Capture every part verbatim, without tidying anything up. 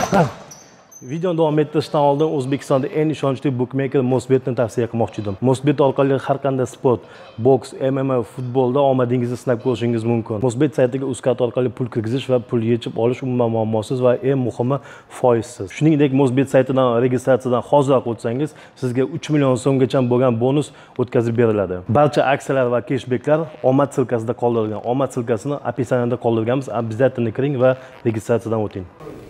Videoni davom ettirishdan oldin O'zbekistonda eng ishonchli bookmaker Mosbetni tavsiya qilmoqchi edim. Mosbet orqali har qanday sport, boks, M M A, futbolda omadingizni sinab ko'rishingiz mumkin. Mosbet saytiga UzCard orqali pul kirgizish va pul yechib olish umuman muammosiz va eng muhimi foizsiz. Shuningdek, Mosbet saytidan registratsiyadan hozir o'tsangiz, sizga uch million so'mgacha bo'lgan bonus o'tkazib beriladi. Barcha aksiyalar va cashbacklar omad silkasida qoldirilgan. Omad silkasini описаниеda qoldirganmiz. Обязательно kiring va registratsiyadan o'ting.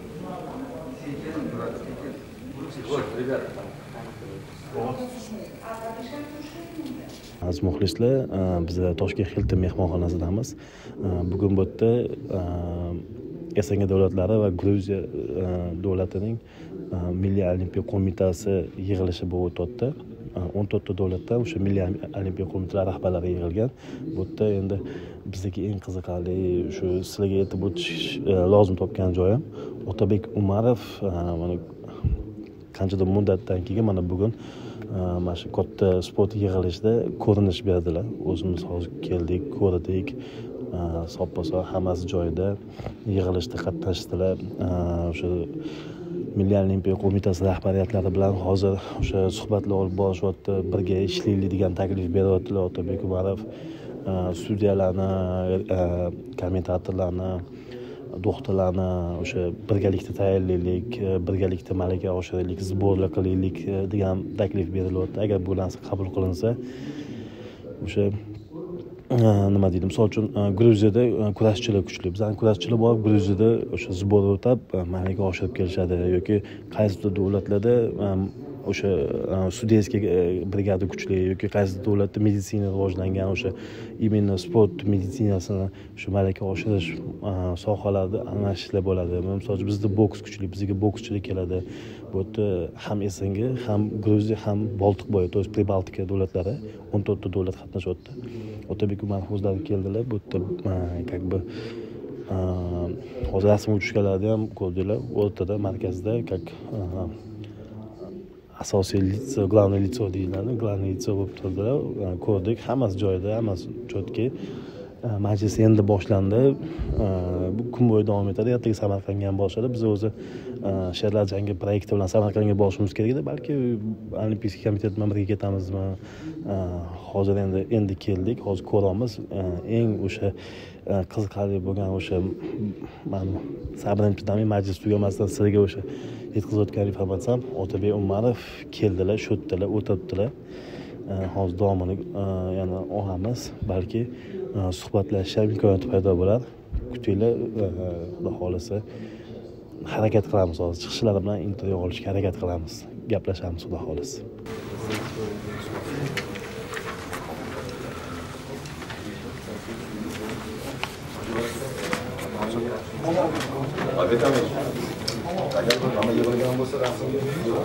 Aziz muxlislar, biz Toshkent Hilton mehmonxonasidamiz. Bugun bu yerda S N G davlatlari va Gruziya davlatining Milliy olimpiya qo'mitasi yig'ilishi bo'lib o'tdi. o'n to'rtta davlatdan o'sha Milliy olimpiya qo'mitalari rahbarlari yig'ilgan. Bu yerda endi bizdagi eng qiziqarli shu sizlarga aytib o'tish lozim topgan joyim Otabek Umarov mana qanchadir muddatdan keyin mana bugun mana shu katta sport yig'ilishida ko'rinish berdilar. O'zimiz hozir keldik, ko'rdik, soppa-sog' hammasi joyida yig'ilishda qatnashdilar. O'sha Milliy olimpiya qo'mitasi rahbariyatlari bilan hozir o'sha suhbatlar olib borishyapti, birga ishlaylik degan taklif beryaptilar. Otabek Umarov sudyalarni, kommentatorlarni, doktorlarni o'sha birgalikda tayyorlaylik, birgalikda malaka oshiraylik, sborlar qilaylik degan taklif berilyapti. Agar bu narsa qabul qilinsa, o'sha nima deydi, misol uchun Gruziyada kurashchilar kuchli. Bizning kurashchilar bor, Gruziyada o'sha sbor o'tab malaka oshirib kelishadi yoki qaysidir davlatlarda o'sha sudeyskiy brigada kuchli yoki qaysi davlatda meditsina rivojlangan, o'sha imенно sport meditsinasini shu malaka oshirish sohalarida almashishlar bo'ladi. Misol uchun bizda boks kuchli, bizga bokschilar keladi. Bu yerda ham S N G, ham Gruziya, ham Boltiqbo'yi, to есть Pribaltika davlatlari o'n to'rtta davlat qatnashyapti. Otabek Umarov o'zlari keldilar. Bu yerda как бы hozir rasm tushganlarni ham ko'rdinglar. O'rtada markazda как asosiy litso, главный лицо deyiladi. Главный лицо bo'lib turdilar. Ko'rdik, hammasi joyida, hammasi chotki. Majlis endi boshlandi. Bu kun bo'yi davom etadi. Ertaga Samarqandga ham borishadi. Biz o'zi Sherlar jangi proyekti bilan Samarqandga borishimiz kerak edi. Balki Olimpiya komiteti bilan birga ketamizmi? Hozir endi endi keldik. Hozir ko'ramiz. Eng o'sha qiziqarli bo'lgan o'sha men sabrim chidamay majlis tugamasdan sizlarga o'sha yetkazayotgan informatsiyam Otabek Umarov keldilar, sho'tdilar, o'tiribdilar. Hozir davomini yana olamiz. Balki suhbatlashish imkoniyati paydo bo'lar. Kutinglar, xudo xolasa harakat qilamiz. Hozir chiqishlari bilan intervyu olishga harakat qilamiz. Gaplashamiz, xudo xolasa. Ama yıllardan bu sıra aslında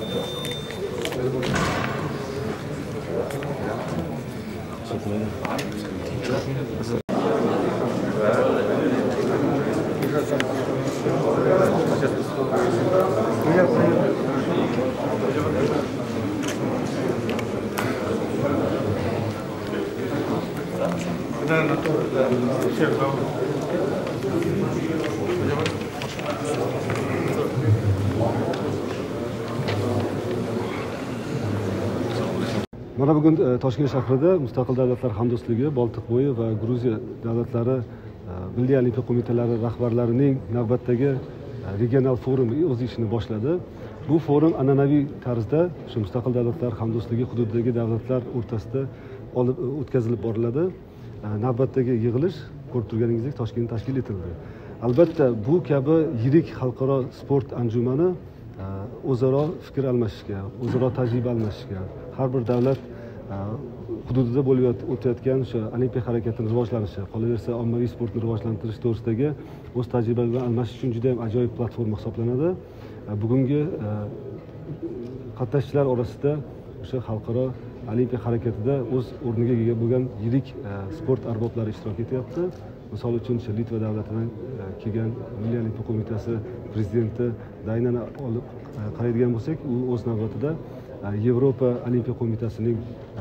Mana bugun Toshkent shahrida Mustaqil davlatlar hamdo'stligi, Boltiqbo'yi va Gruziya davlatlari Milliy olimpiya qo'mitalari rahbarlarining navbatdagi regional forumi o'z ishini boshladi. Bu forum an'anaviy tarzda shu Mustaqil davlatlar hamdo'stligi hududidagi davlatlar o'rtasida olib o'tkazilib boriladi. Navbatdagi yig'ilish ko'rib turganingizdek Toshkentda tashkil etildi. Albatta bu kabi yirik xalqaro sport anjumani o'zaro fikr almashishga, o'zaro tajriba almashishga, har bir davlat hududida bo'lib o'tayotgan o'sha olimpiya harakatining rivojlanishi, qolaversa ommaviy sportni rivojlantirish to'g'risidagi o'z tajriba bilan almashish uchun juda ham ajoyib platforma hisoblanadi. Bugungi qatnashchilar orasida o'sha xalqaro olimpiya harakatida o'z o'rniga ega bo'lgan yirik sport arboblari ishtirok etyapti. Misol uchun Litva davlatidan kelgan Milliy olimpiya qo'mitasi prezidenti Daynani olib qaraydigan bo'lsak, u o'z navbatida Yevropa olimpiya qo'mitasining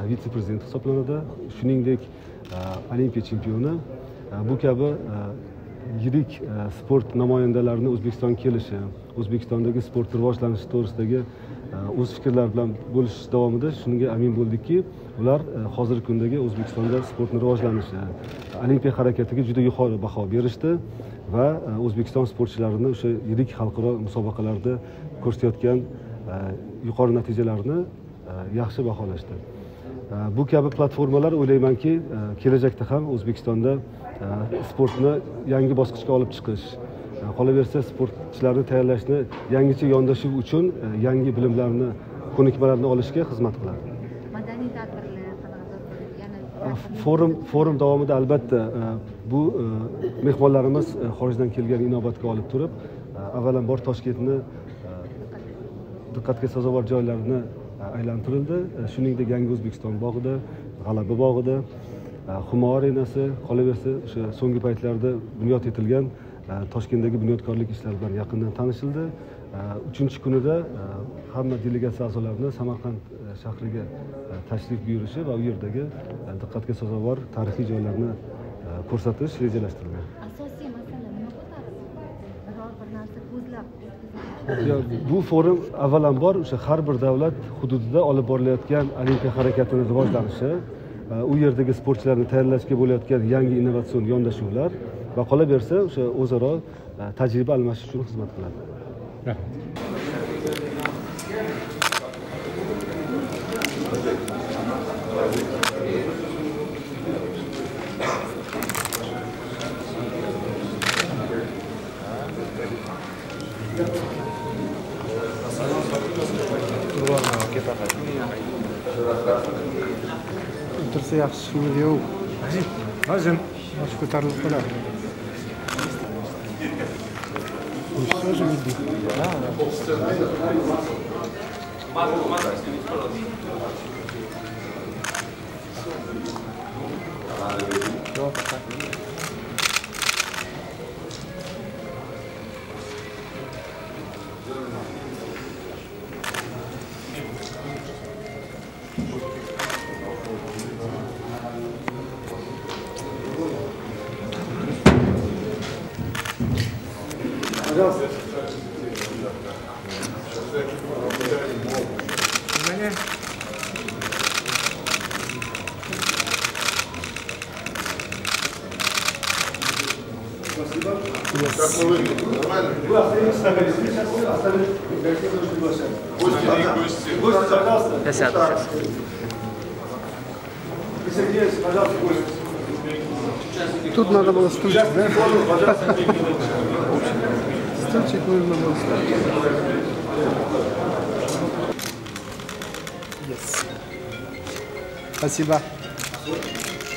vitse-prezidenti hisoblanadi. Shuningdek, olimpiya chempioni. Bu kabi yirik sport namoyandalarini O'zbekistonga kelishi, O'zbekistondagi sport rivojlanishi to'g'risidagi o'z fikrlari bilan bo'lishish davomida shunga amin bo'ldikki, ular hozirgi kundagi O'zbekistonda sportni rivojlanishi, olimpiya harakatiga juda yuqori baho berishdi va O'zbekiston sportchilarini o'sha yirik xalqaro musobaqalarda ko'rsatayotgan yuqori natijalarni yaxshi baholashdi. Bu kabi platformalar o'ylaymanki, kelajakda ham O'zbekistonda sportni yangi bosqichga olib chiqish, qolaversa sportchilarni tayyorlashni yangicha yondashuv uchun yangi bilimlarni, ko'nikmalarni olishga xizmat qiladi. Madaniy tadbirlar, forum forum davomida albatta bu mehmonlarimiz xorijdan kelgan inobatga olib turib, avvalambor Toshkentni diqqatga sazovor joylarini aylantirildi. Shuningdek, Yangi O'zbekiston bog'ida, G'alaba bog'ida, Humo arenasi, qolaversa o'sha so'nggi paytlarda bunyod etilgan Toshkentdagi bunyodkorlik ishlari bilan yaqindan tanishildi. uchinchi kunida hamma delegatsiya a'zolarini Samarqand shahriga tashrif buyurishi va u yerdagi diqqatga sazovor tarixiy joylarni ko'rsatish rejalashtirilgan. asosiy masala nima ko'tarildi? Biror bir narsa ko'zlab Bu forum avvalambor o'sha har bir davlat hududida olib borilayotgan olimpiya harakatini rivojlanishi, u yerdagi sportchilarni tayyorlashga bo'layotgan yangi innovatsion yondashuvlar va qolaversa o'sha o'zaro tajriba almashish uchun xizmat qiladi. O'tirsa yaxshi chiqmaydi yo'q. Hozir bosh ko'tarilib qoladi. Как мы выглядим? Нормально? Вы остаетесь на колесе, сейчас остальных гостей тоже приглашаем. Гости, не гости. Гости, пожалуйста. Я сяду сейчас. Присоединяйтесь, пожалуйста, гости. Тут надо было стульчик, да? Пожалуйста. Стульчик нужно было ставить. Yes. Спасибо.